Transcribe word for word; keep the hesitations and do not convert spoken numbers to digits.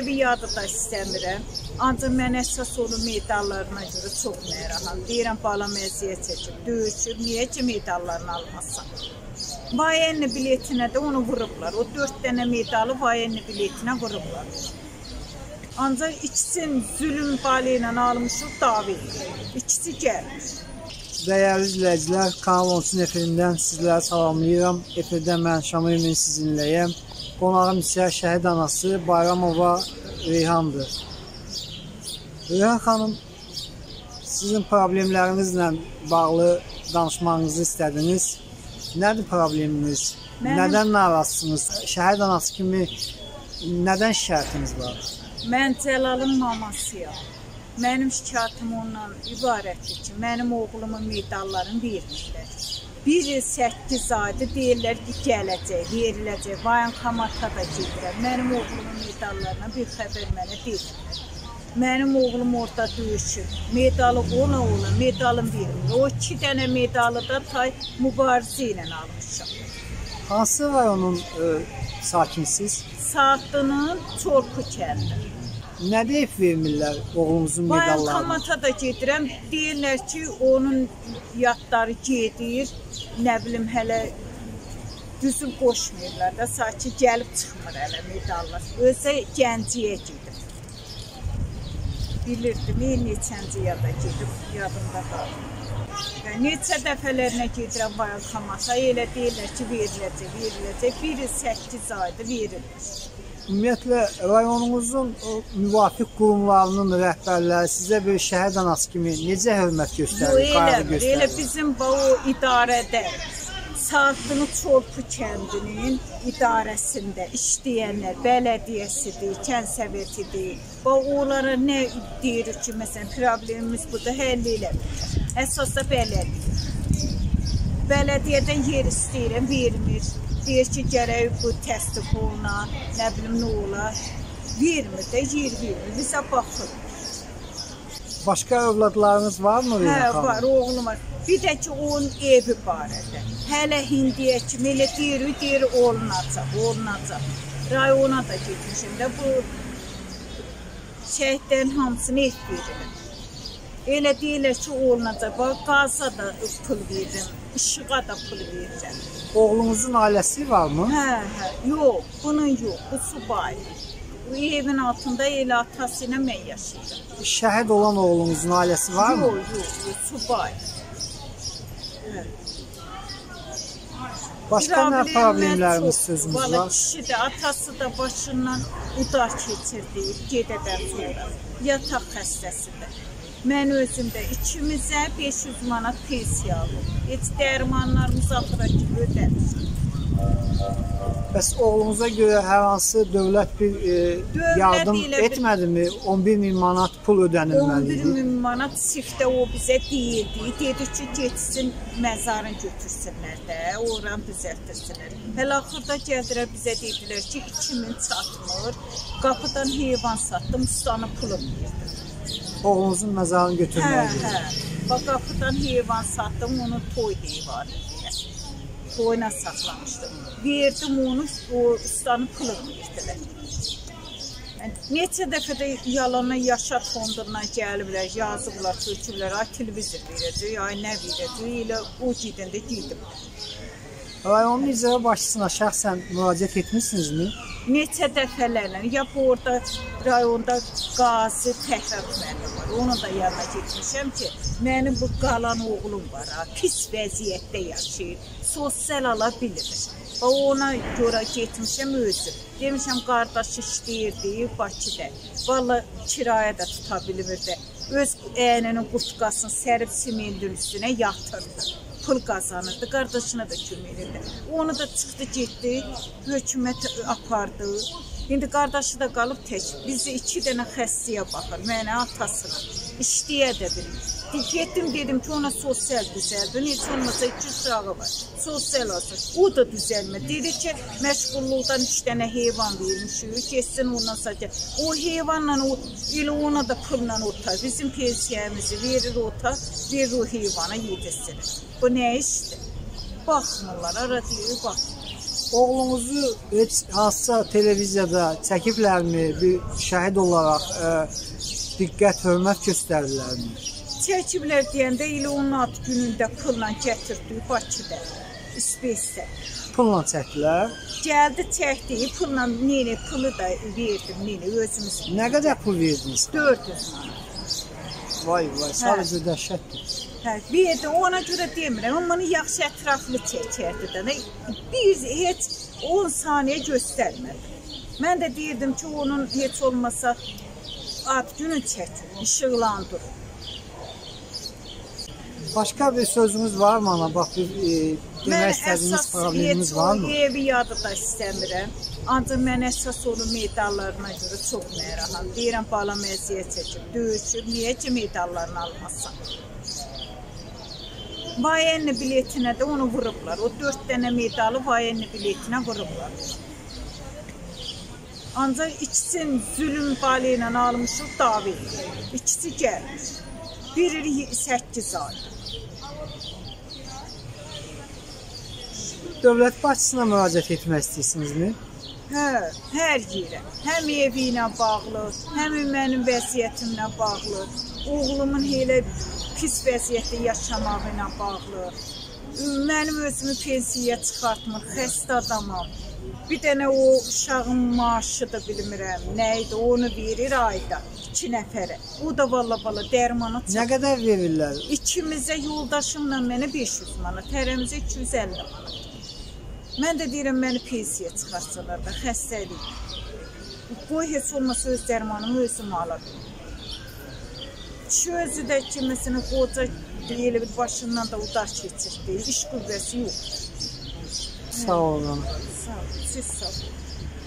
ədəbiyyatı da istəmirəm. Ancaq mən əsas onun medallarına görə çox mərahan. Deyirəm, balam əziyyət çəkib, döyüşüb, niyə ki medallarını almazsan? Vayenli biletinə də onu vurublar. O dörd dənə medalı vayenli biletinə vurublar. Ancaq ikisinin zülüm balı ilə almışıq davi. İkisi gəlmiş. Dəyərli izləyicilər, Kanal on üçün efirindən sizləri salamlayıram. Efirdə mən Şamil Emin sizinləyəm. Qonağım isə şəhid anası Bayramova Reyhandır. Reyhan xanım, sizin problemlərinizlə bağlı danışmağınızı istədiniz. Nədir probleminiz? Mənim... Nədən narazısınız? Şəhid anası kimi nədən şikayətiniz var? Mən Cəlalın mamasıyam. Mənim şikayətim ondan ibarətdir ki, mənim oğlumun medallarını vermirlər. Biri səkkiz aydır, deyirlər ki, gələcək, veriləcək, vayankamata da gedirəm. Mənim oğlumun medallarına bir xəbər mənə deyirlər. Mənim oğlum orada döyüşür, medalı ona ona, medalım verilmir. O iki dənə medalı da tay mübarizə ilə almışam. Hansı rayonun e, sakinsiz? Saatının Çorku kəndi. Nə deyib vermirlər oğlumuzun medallarını? Vayankamata da gedirəm, deyirlər ki, onun yadları gedir, nə bilim, hələ düzüm qoşmayırlar da, sanki gəlib çıxmır hələ medallar. Özə Gənciyə gedir. Bilirdim, neçənci yada gedib, yadımda qalır. Neçə dəfələrlə gedirəm vayankamata, elə deyirlər ki, veriləcək, veriləcək. Biri səkkiz aydır, verilir. Ümumiyyətlə, rayonumuzun müvafiq qurumlarının rəhbərləri sizə bir şəhid anası kimi necə hörmət göstərir, qayğı göstərir? Elə bizim o idarədə, Saatlı Çorku kəndinin idarəsində işləyənlər, bələdiyyəsidir, kənd-səvetidir. Onlara nə deyirik ki, məsələn, problemimiz burada həll eləmir. Əsas da bələdiyyə. Bələdiyyədən yer istəyirəm, vermir. Deyir ki, gərək bu təsdiq oluna, nə bilim, nə olar. Vermir də, yer vermir. Bizə baxır. Başqa övladlarınız var mı? Hə, var, oğlum var. Bir də ki, onun evi barədə. Hələ hindiyə kimi elə deyir, deyir, olunacaq, olunacaq. Rayona da getmişim də, bu şəhidlərin hamısını et verir. Elə deyirlər ki, olunacaq. Qaza da pul verirəm, işığa da pul verirəm. Oğlunuzun ailəsi varmı? Hə, hə, yox, bunun yox, bu subay. Bu evin altında elə atası ilə mən yaşayıram. Şəhid olan oğlunuzun ailəsi var mı? Yox, yox, yox, subay. Hə. Başqa nə problemlərimiz, sözümüz var? Valla kişi də, atası da başından udar keçirdi, gedədən sonra. Yataq xəstəsidir. Mən özümdə ikimizə beş yüz manat pensiya alır. Heç dərmanlarımız axıra ki, ödəmişik. Bəs oğlumuza görə hər hansı dövlət bir e, yardım etmədimi? on bir min manat pul ödənilməlidir. on bir min manat sifdə o bizə deyildi. Dedi ki, geçsin, məzarın götürsünlər də, oranı düzəltirsinlər. Hələ axırda gəldilər, bizə dedilər ki, iki min çatmır. Qapıdan heyvan satdım, ustanı pulum verdim. Oğlunuzun məzarını götürməlidir. Hə, hə. Bax, qapıdan heyvan satdım, onu toy heyvanı deyə. Toyuna saxlamışdım. Verdim onu, o ustanın pulunu verdilər. Yəni, neçə dəfə də yalanla Yaşat fondundan gəliblər, yazıblar, çöküblər, ay televizor verəcək, ay nə verəcək, elə o gedəndə gedim. Rayonun icra başçısına şəxsən müraciət etmişsinizmi? Neçə dəfələrlə, ya bu orada rayonda qazi Təhrar müəllim var, onun da yanına getmişəm ki, mənim bu qalan oğlum var, ha, pis vəziyyətdə yaşayır, sosial ala bilir. Ona görə getmişəm özüm. Demişəm, qardaş işləyirdi Bakıda, valla kirayə də tuta bilmirdi. Öz əyninin qurtqasını sərib simendin üstünə yatırdı. Pul qazanırdı, qardaşına da kömək edirdi. Onu da çıxdı, getdi, hökumət apardı. İndi qardaşı da qalıb tək. Bizi iki dənə xəstəyə baxır, mənə, atasına. İşləyə də bilir. Getdim, dedim ki, ona sosial düzəldi. Heç olmasa iki uşağı var. Sosial olsun. O da düzəlmir. Dedi ki, məşğulluqdan üç dənə heyvan vermişik. Geçsin ondan sonra. O heyvanla, o, elə ona da pulla otar. Bizim pensiyemizi verir otar, verir o heyvana yedirsinir. Bu nə işdir? Baxmırlar, ara deyir, baxmırlar. Oğlunuzu heç hansısa televiziyada çəkiblərmi, bir şəhid olaraq ə, diqqət, hörmət göstərdilərmi? Çəkiblər deyəndə elə onun ad günündə pulla gətirdik Bakıda, İspesdə. Pulla çəkdilər? Gəldi, çəkdi, pulla, neyini, pulu da verdim, neyini, özümüz. Nə qədər pul verdiniz? dörd yüz manat. Vay vay, sadəcə dəhşətdir. Hə, verdi, ona görə demirəm, amma onu yaxşı ətraflı çəkərdi də. Bir, heç on saniyə göstərmədi. Mən də deyirdim ki, onun heç olmasa ad günü çəkir, işıqlandırır. Başqa bir sözünüz var mı ana? Bax, bir e, demək istədiyiniz probleminiz var mı? Mən əsas evi yadı da istəmirəm. Ancaq mən əsas onun medallarına görə çox mərahan. Deyirəm, bala məziyyət çəkib, döyüşüb, niyə ki medallarını almazsan? Vayenli biletinə də onu vurublar. O dörd dənə medalı vayenli biletinə vurublar. Ancaq ikisinin zülüm balı ilə almışıq davi. İkisi gəlmiş. Biri səkkiz ay. Dövlət başçısına müraciət etmək istəyirsinizmi? Hə, hər yerə. Həm evi ilə bağlı, həm mənim vəziyyətimlə bağlı, oğlumun elə pis vəziyyətdə yaşamağı ilə bağlı. Mənim özümü pensiyaya çıxartmır, xəstə adamam. Bir dənə o uşağın maaşıdır, bilmirəm, nə idi, onu verir ayda, iki nəfərə. O da valla-valla dərmana çıxır. Nə qədər verirlər? İkimizə, yoldaşımla mənə beş yüz manat, hərəmizə iki yüz əlli manat. Mən də deyirəm, məni pensiyaya çıxartsalar da, xəstəlik. Qoy, heç olmasa öz dərmanımı özüm ala bilir. Şu özü də ki, məsələn, qoca deyil, bir başından da udar keçirdi, iş qüvvəsi yoxdur. Sağ olun. Sağ olun, siz sağ olun.